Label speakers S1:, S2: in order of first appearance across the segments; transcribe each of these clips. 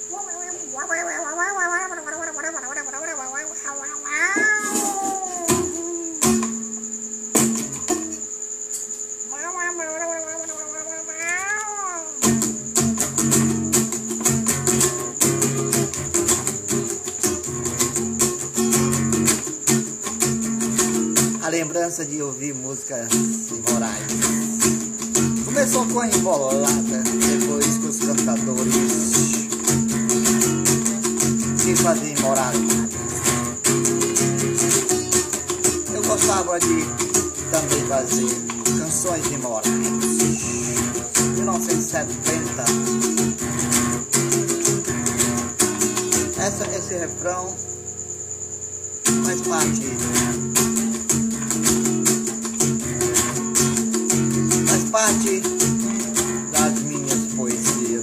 S1: A lembrança de ouvir músicas de Moraes começou com a Embolada, depois com os cantadores que faziam moralidades. Eu gostava de também fazer canções de Moraes. 1970. Esse refrão faz parte das minhas poesias.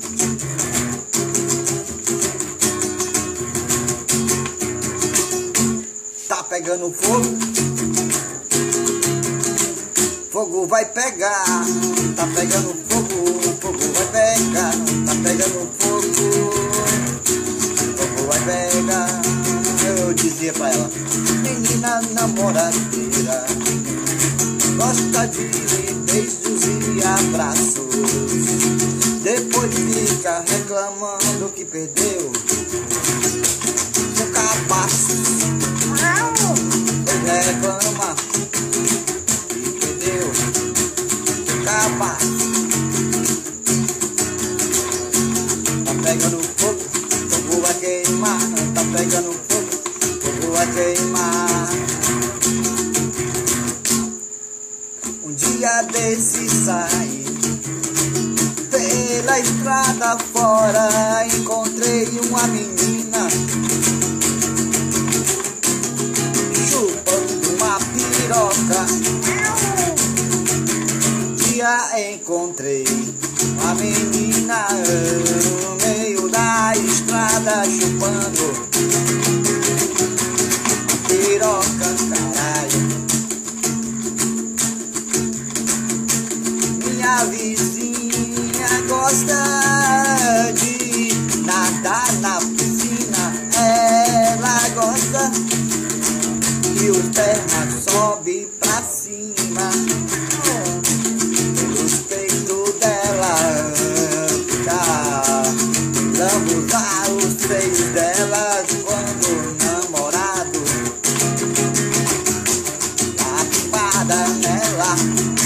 S1: Tá pegando fogo, fogo vai pegar. Tá pegando fogo, fogo vai pegar. Tá pegando fogo, fogo vai pegar. Eu dizia pra ela: menina namoradeira, gosta de beijos e abraços, depois fica reclamando que perdeu seu cabaço. Ele reclama que perdeu seu cabaço. Tá pegando fogo, fogo vai queimar. Tá pegando fogo, fogo vai queimar. Um dia desse saí pela estrada fora, encontrei uma menina chupando uma piroca. Um dia encontrei uma menina no meio da estrada chupando uma piroca, caralho. A vizinha gosta de nadar na piscina. Ela gosta que os pernas sobe pra cima. Os peitos dela fica lambuzar os seios dela quando o namorado dá pipada nela.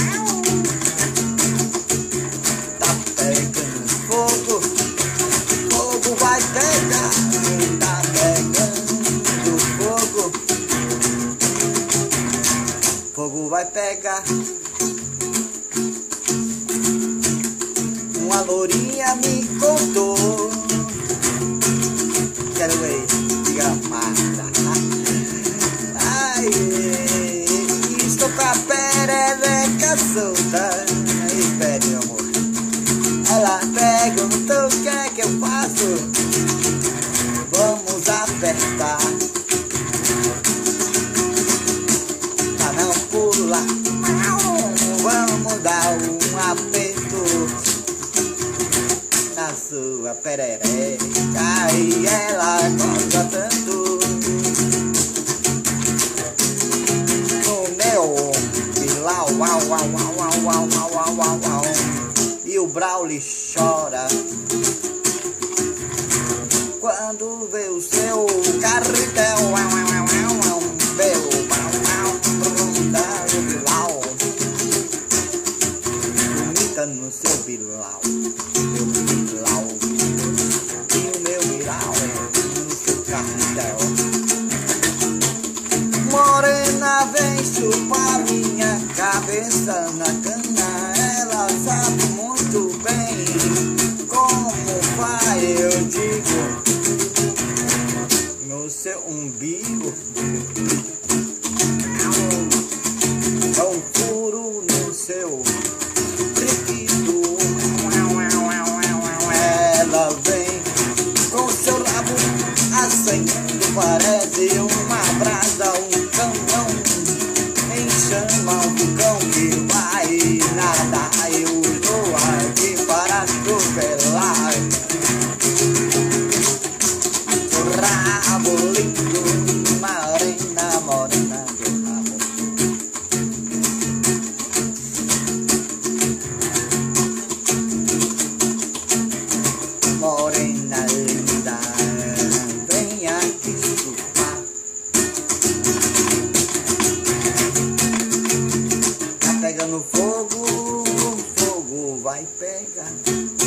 S1: Vai pegar, tá pegando fogo, fogo vai pegar. Uma lourinha me contou, quero ver, diga mata. Ai, estou com a perereca solta. Aí, pede, meu amor. Ela perguntou o que é que eu faço. Vamos apertar pra não pular. Vamos dar um aperto na sua perereca. E ela gosta tanto no meu bilau. Uau, uau, uau, uau, uau, uau, uau, uau. E o Brauli chora quando vê o seu carretel. Vê o bilau, vomita no seu bilau. Meu bilau, e o meu bilau no seu carretel. Morena, vem chupar minha cabeça na cana. Ela sabe muito bem como vai, eu digo, no seu umbigo. fogo, fogo vai pegar.